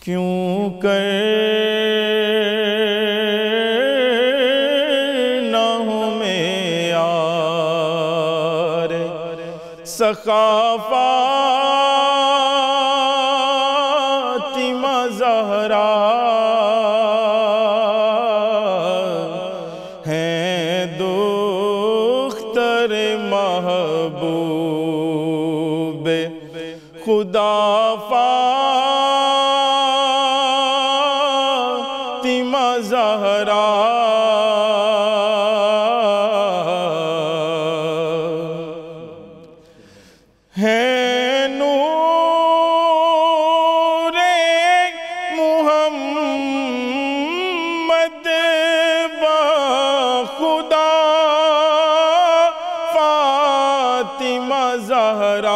क्यों करना हूँ मैं यार फातिमा ज़हरा हैं दुख्तर महबूब खुदा फातिमा ज़हरा है नूरे मुहम्मद खुदा फातिमा ज़हरा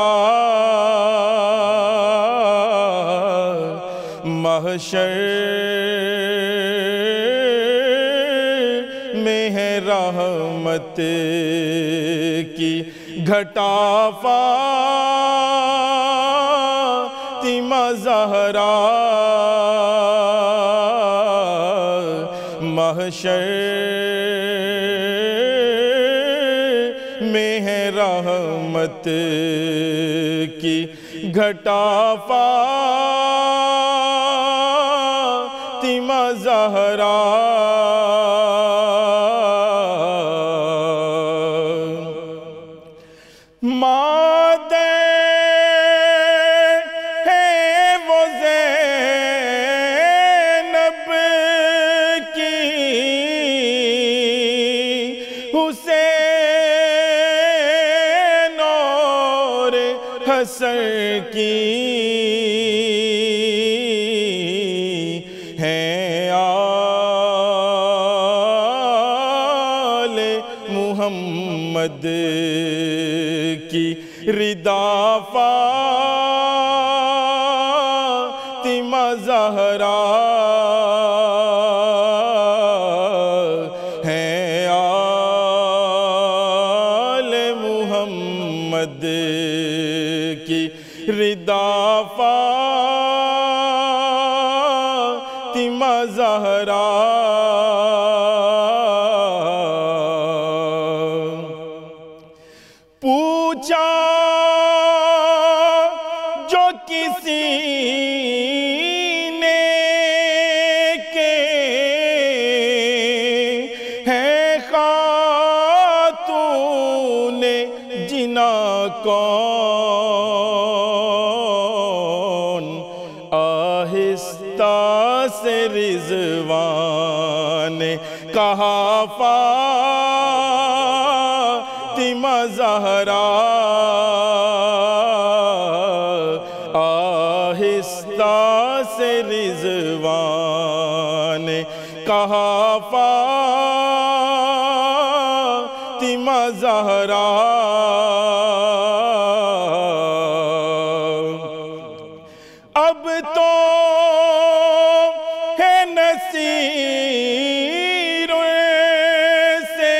महशर में है रहमत की घटा फातिमा ज़हरा महशर में है रहमत की घटा फातिमा ज़हरा मादर है वो ज़ैनब की हुसैन और हसन की है आले मुहम्मद की रिदा फातिमा ज़हरा है आले मुहम्मद की रिदा फातिमा ज़हरा पूछा जो किसी ने के है खातून जिना कौन आहिस्ता से रिज़वान कहा फातिमा ज़हरा आहिस्ता से रिज़वान कहा फातिमा ज़हरा अब तो है नसीर से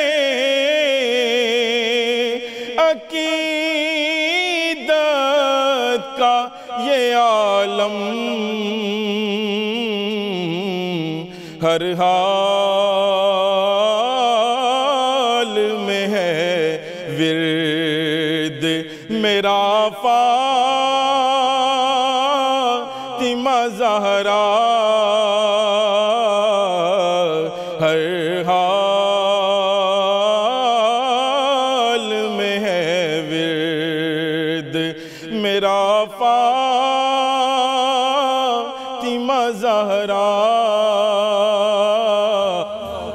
अकीदत का ये आलम हर हाल में है विर्द मेरा फातिमा ज़हरा हर हाल में है विर्द मेरा फातिमा ज़हरा।